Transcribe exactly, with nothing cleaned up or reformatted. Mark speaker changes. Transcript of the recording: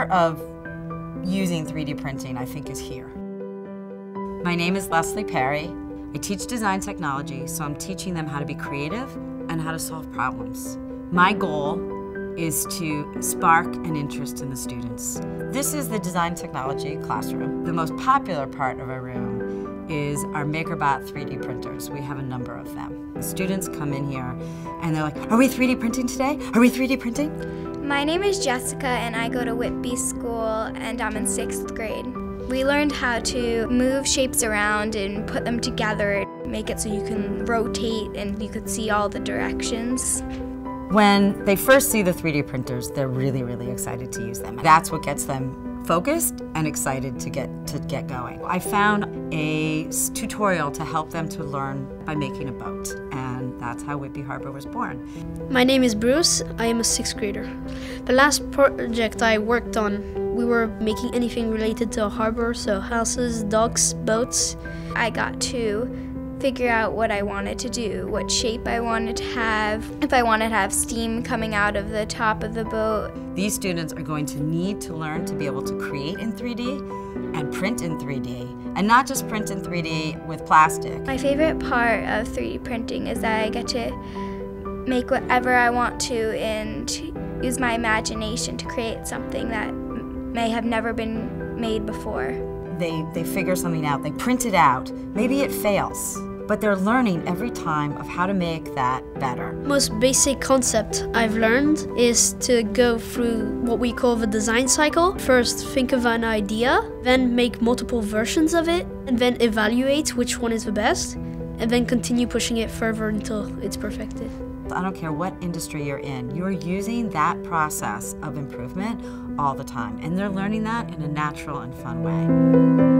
Speaker 1: future of using three D printing, I think, is here. My name is Leslie Perry. I teach design technology, so I'm teaching them how to be creative and how to solve problems. My goal is to spark an interest in the students. This is the design technology classroom. The most popular part of our room is our MakerBot three D printers. We have a number of them. The students come in here and they're like, are we three D printing today? Are we three D printing?
Speaker 2: My name is Jessica and I go to Whitby School and I'm in sixth grade. We learned how to move shapes around and put them together, make it so you can rotate and you could see all the directions.
Speaker 1: When they first see the three D printers, they're really, really excited to use them. That's what gets them focused and excited to get to get going. I found a tutorial to help them to learn by making a boat, and that's how Whitby Harbor was born.
Speaker 3: My name is Bruce. I am a sixth grader. The last project I worked on, we were making anything related to a harbor, so houses, docks, boats.
Speaker 2: I got to figure out what I wanted to do, what shape I wanted to have, if I wanted to have steam coming out of the top of the boat.
Speaker 1: These students are going to need to learn to be able to create in three D and print in three D, and not just print in three D with plastic.
Speaker 2: My favorite part of three D printing is that I get to make whatever I want to and use my imagination to create something that may have never been made before.
Speaker 1: They, they figure something out, they print it out, maybe it fails, but they're learning every time of how to make that better.
Speaker 3: Most basic concept I've learned is to go through what we call the design cycle. First, think of an idea, then make multiple versions of it, and then evaluate which one is the best, and then continue pushing it further until it's perfected.
Speaker 1: I don't care what industry you're in, you're using that process of improvement all the time, and they're learning that in a natural and fun way.